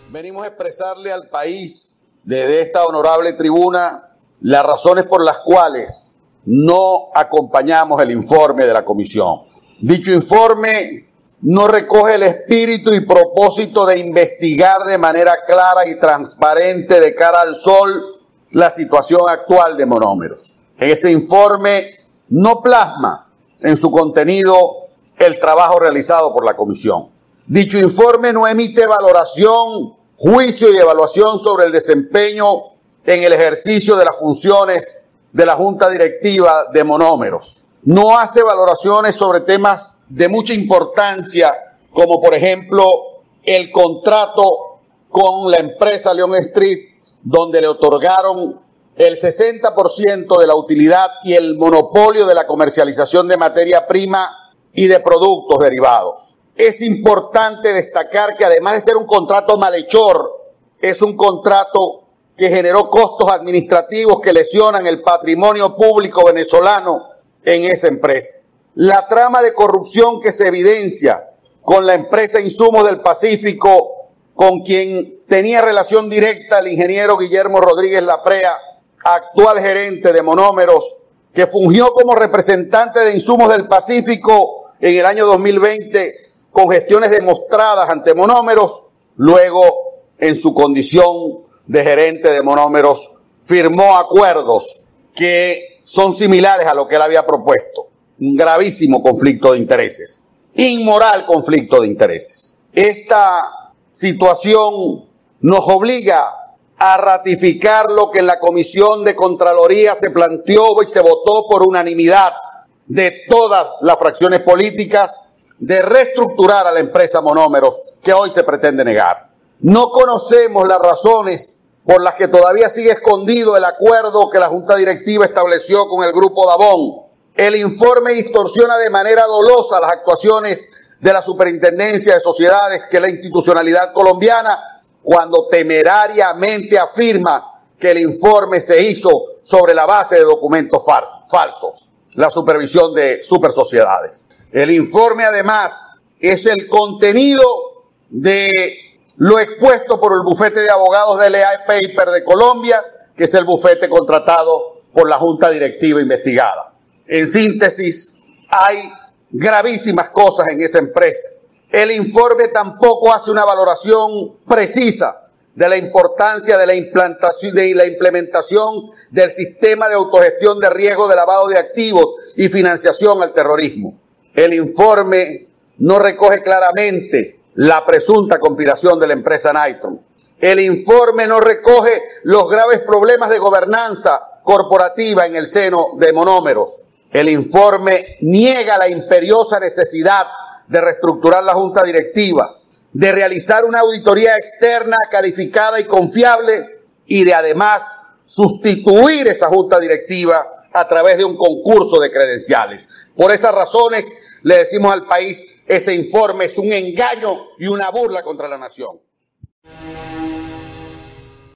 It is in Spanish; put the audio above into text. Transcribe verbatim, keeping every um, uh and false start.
Venimos a expresarle al país desde esta honorable tribuna las razones por las cuales no acompañamos el informe de la comisión. Dicho informe no recoge el espíritu y propósito de investigar de manera clara y transparente de cara al sol la situación actual de Monómeros. Ese informe no plasma en su contenido el trabajo realizado por la comisión. Dicho informe no emite valoración, juicio y evaluación sobre el desempeño en el ejercicio de las funciones de la Junta Directiva de Monómeros. No hace valoraciones sobre temas de mucha importancia, como por ejemplo el contrato con la empresa León Street, donde le otorgaron el sesenta por ciento de la utilidad y el monopolio de la comercialización de materia prima y de productos derivados. Es importante destacar que además de ser un contrato malhechor, es un contrato que generó costos administrativos que lesionan el patrimonio público venezolano en esa empresa. La trama de corrupción que se evidencia con la empresa Insumos del Pacífico, con quien tenía relación directa el ingeniero Guillermo Rodríguez Laprea, actual gerente de Monómeros, que fungió como representante de Insumos del Pacífico en el año dos mil veinte con gestiones demostradas ante Monómeros, luego en su condición de gerente de Monómeros firmó acuerdos que son similares a lo que él había propuesto. Un gravísimo conflicto de intereses, inmoral conflicto de intereses. Esta situación nos obliga a ratificar lo que en la Comisión de Contraloría se planteó y se votó por unanimidad de todas las fracciones políticas, de reestructurar a la empresa Monómeros, que hoy se pretende negar. No conocemos las razones por las que todavía sigue escondido el acuerdo que la Junta Directiva estableció con el Grupo Davown. El informe distorsiona de manera dolosa las actuaciones de la Superintendencia de Sociedades, que es la institucionalidad colombiana, cuando temerariamente afirma que el informe se hizo sobre la base de documentos falsos, la supervisión de supersociedades. El informe además es el contenido de lo expuesto por el bufete de abogados de L A Paper de Colombia, que es el bufete contratado por la Junta Directiva investigada. En síntesis, hay gravísimas cosas en esa empresa. El informe tampoco hace una valoración precisa de la importancia de la implantación, de la implementación del sistema de autogestión de riesgo de lavado de activos y financiación al terrorismo. El informe no recoge claramente la presunta conspiración de la empresa Nitron. El informe no recoge los graves problemas de gobernanza corporativa en el seno de Monómeros. El informe niega la imperiosa necesidad de reestructurar la Junta Directiva, de realizar una auditoría externa calificada y confiable y de además sustituir esa Junta Directiva a través de un concurso de credenciales. Por esas razones le decimos al país, ese informe es un engaño y una burla contra la nación.